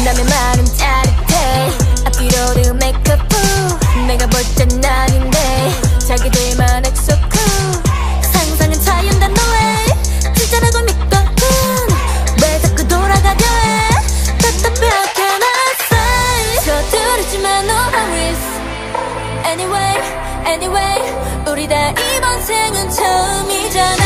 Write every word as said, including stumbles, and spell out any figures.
남의 말은 짜릿해 앞뒤로도 메이크업 후 내가 볼 땐 아닌데 자기들만 엑소쿠 상상은 자연단 너의 진짜라고 믿거든 왜 자꾸 돌아가려 해 답답해 how can I say 서두르지만 no hurries Anyway, anyway 우리 다 이번 생은 처음이잖아